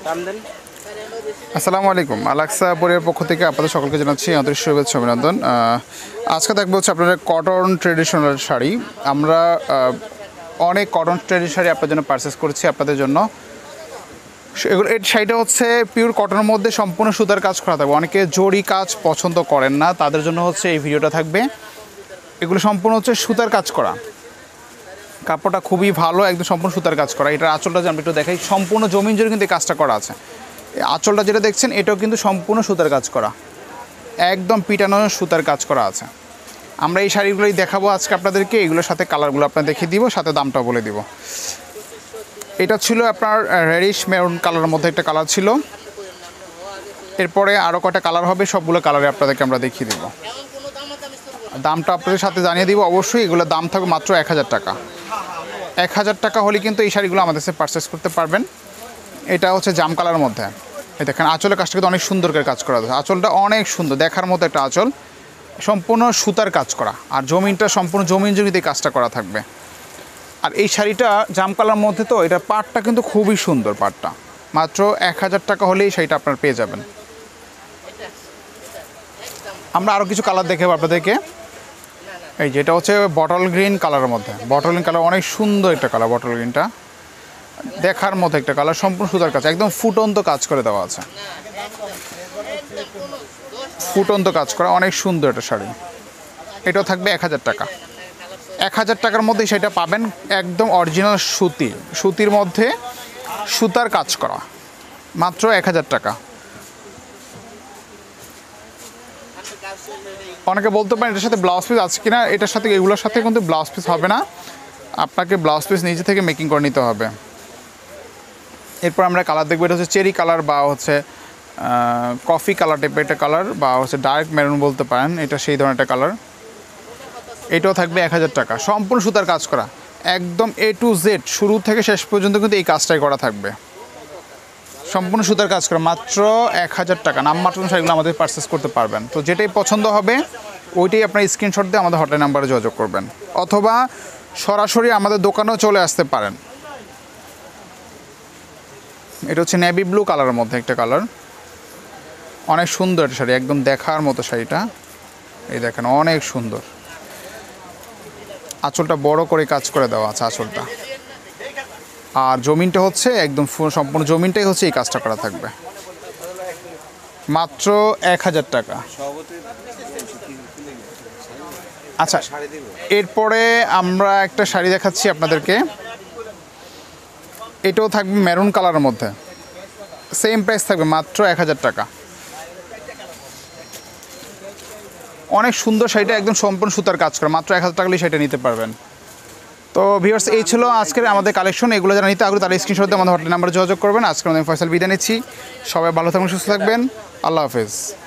আসসালামু আলাইকুম। আল-আকসা পরিবারের পক্ষ থেকে আপনাদের সকলকে জানাচ্ছি আন্তরিক শুভেচ্ছা অভিনন্দন। আজকে দেখবো হচ্ছে আপনাদের কটন ট্রেডিশনাল শাড়ি। আমরা অনেক কটন ট্রেডিশনাল শাড়ি আপনাদের জন্য পারচেস করছি আপনাদের জন্য। এই শাড়িটা হচ্ছে পিওর কটনের মধ্যে সম্পূর্ণ সুতার কাজ করা থাকবে। অনেকে জরি কাজ পছন্দ করেন না, তাদের জন্য হচ্ছে এই ভিডিওটা থাকবে। এগুলো সম্পূর্ণ হচ্ছে সুতার কাজ করা, কাপড়টা খুবই ভালো, একদম সম্পূর্ণ সুতার কাজ করা। এটার আঁচলটা যে আমি একটু দেখাই, সম্পূর্ণ জমিন জুড়ে কিন্তু এই কাজটা করা আছে। আঁচলটা যেটা দেখছেন এটাও কিন্তু সম্পূর্ণ সুতার কাজ করা, একদম পিটানো সুতার কাজ করা আছে। আমরা এই শাড়িগুলোই দেখাবো আজকে আপনাদেরকে। এগুলোর সাথে কালারগুলো আপনার দেখিয়ে দিব, সাথে দামটাও বলে দিব। এটা ছিল আপনার রেডিশ মেরুন কালারের মধ্যে একটা কালার ছিল। এরপরে আরও কয়টা কালার হবে, সবগুলো কালারে আপনাদেরকে আমরা দেখিয়ে দিব। দামটা আপনাদের সাথে জানিয়ে দিব অবশ্যই। এগুলোর দাম থাকবে মাত্র 1000 টাকা। 1000 টাকা হলে কিন্তু এই শাড়িগুলো আমাদের কাছে পারচেস করতে পারবেন। এটা হচ্ছে জাম কালারের মধ্যে। এই দেখেন আঁচলের কাজটা কিন্তু অনেক সুন্দর করে কাজ করা আছে। আঁচলটা অনেক সুন্দর, দেখার মতো একটা আঁচল, সম্পূর্ণ সুতার কাজ করা। আর জমিনটা সম্পূর্ণ জমিন জমিতে কাজটা করা থাকবে। আর এই শাড়িটা জাম কালার মধ্যে, তো এটা পাটটা কিন্তু খুবই সুন্দর। পাটটা মাত্র 1000 টাকা হলেই শাড়িটা আপনারা পেয়ে যাবেন। আমরা আরও কিছু কালার দেখাবো আপনাদেরকে। এই যেটা হচ্ছে বটল গ্রিন কালারের মধ্যে। বটল গ্রিন কালার অনেক সুন্দর একটা কালার। বটল গ্রিনটা দেখার মতো একটা কালার, সম্পূর্ণ সুতার কাজ, একদম ফুটন্ত কাজ করে দেওয়া আছে। ফুটন্ত কাজ করা, অনেক সুন্দর একটা শাড়ি। এটাও থাকবে 1000 টাকা। 1000 টাকার মধ্যে সেটা পাবেন, একদম অরিজিনাল সুতির মধ্যে সুতার কাজ করা, মাত্র 1000 টাকা। অনেকে বলতে পারেন এটার সাথে ব্লাউজ পিস আছে কিনা। এটার সাথে এগুলোর সাথে কিন্তু ব্লাউজ পিস হবে না, আপনাকে ব্লাউজ পিস নিজে থেকে মেকিং করে নিতে হবে। এরপর আমরা কালার দেখবো। এটা হচ্ছে চেরি কালার বা হচ্ছে কফি কালার টাইপের একটা কালার, বা হচ্ছে ডার্ক মেরুন বলতে পারেন। এটা সেই ধরনের একটা কালার। এটাও থাকবে 1000 টাকা। সম্পূর্ণ সুতার কাজ করা, একদম A to Z, শুরু থেকে শেষ পর্যন্ত কিন্তু এই কাজটাই করা থাকবে। সম্পূর্ণ সুতার কাজ করা, মাত্র 1000 টাকা। নামমাত্র শাড়িগুলো আমাদের পারচেস করতে পারবেন। তো যেটাই পছন্দ হবে ওইটাই আপনার স্ক্রিনশট দিয়ে আমাদের হটলাইন নাম্বারে যোগাযোগ করবেন, অথবা সরাসরি আমাদের দোকানেও চলে আসতে পারেন। এটা হচ্ছে নেভি ব্লু কালারের মধ্যে একটা কালার, অনেক সুন্দর একটা শাড়ি, একদম দেখার মতো শাড়িটা। এই দেখেন অনেক সুন্দর। আঁচলটা বড় করে কাজ করে দেওয়া আছে আঁচলটা। আর জমিনটা হচ্ছে একদম সম্পূর্ণ জমিনটাই হচ্ছে এই কাজটা করা থাকবে, মাত্র 1000 টাকা। আচ্ছা, এরপরে আমরা একটা শাড়ি দেখাচ্ছি আপনাদেরকে। এটাও থাকবে মেরুন কালারের মধ্যে, সেম প্রাইস থাকবে, মাত্র 1000 টাকা। অনেক সুন্দর শাড়িটা, একদম সম্পূর্ণ সুতার কাজ করা, মাত্র 1000 টাকা হলেই শাড়িটা নিতে পারবেন। তো ভিউয়ার্স, এই ছিল আজকের আমাদের কালেকশন। এগুলো যারা নিতে আগ্রহী তারা স্ক্রিনশট দিয়ে আমাদের হটলাইন নাম্বারে যোগাযোগ করবেন। আজকে আমাদের ফয়সাল বিদায় নিচ্ছি। সবাই ভালো থাকবেন, সুস্থ থাকবেন। আল্লাহ হাফেজ।